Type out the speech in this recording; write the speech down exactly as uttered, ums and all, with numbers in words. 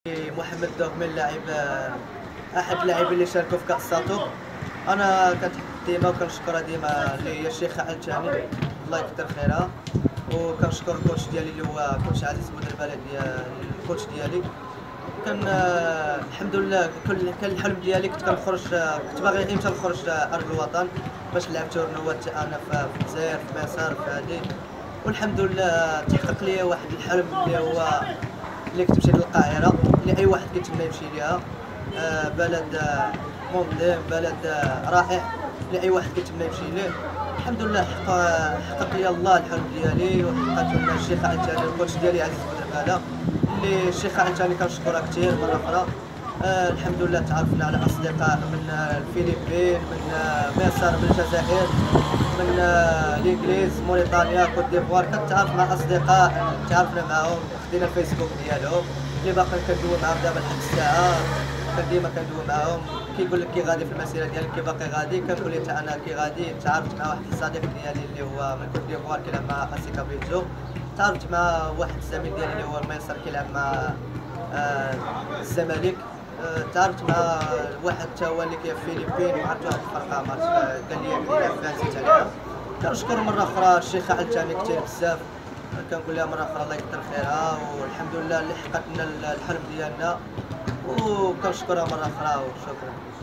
محمد دوغمي اللاعب، احد اللاعبين اللي شاركوا في كاس ساتو. انا كنحب ديما وكنشكرها ديما اللي هي الشيخه علتاني، الله يكثر خيرها. وكنشكر الكوتش ديالي اللي هو كوتش عزيز مدير البلديه، الكوتش ديالي. كان الحمد لله كل كان الحلم ديالي كنت كنخرج، كنت باغي امتى نخرج ارض الوطن باش نلعب تورنوات انا في الجزائر في مصر في هذه. والحمد لله تحقق لي واحد الحلم اللي هو اللي كنت مشيت للقاهره، اللي اي واحد كيتمنى يمشي ليها. آه بلد آه منظم، بلد آه رائع اللي اي واحد كيتمنى يمشي ليه. الحمد لله حقق حقق لي الله الحلم ديالي، وحققته لنا الشيخ علتاني الكوتش ديالي عزيز بودربالة، اللي الشيخ علتاني كنشكرها كثير مره اخرى. آه الحمد لله تعرفنا على اصدقاء من آه الفلبين، من آه مصر، من الجزائر، من آه الانجليز، موريتانيا، كوت ديفوار. كنتعرف مع اصدقاء تعرفنا معاهم، خدينا الفيسبوك ديالهم اللي باقي كندوي معاهم دابا لحد الساعه. كان ديما كندوي معاهم، كيقول لك كي غادي في المسيره ديالك كي باقي غادي، كنقول له حتى انا كي غادي. تعرفت مع واحد الصديق ديالي اللي هو من كوت ديفوار كيلعب مع اسيكا بيتزو. تعرفت مع واحد الزميل ديالي اللي هو ميسر كيلعب مع آه الزمالك. آه تعرفت مع واحد تا هو اللي كاين في الفلبين، عرفت واحد الفرقه ما قال لي بلي فازت عليها. كنشكر مره اخرى الشيخه علتاني كثير بزاف، كنقول لها مره اخرى الله يكثر خيرها، والحمد لله اللي حققت لنا الحلم ديالنا. وكنشكرها مره اخرى وشكرا.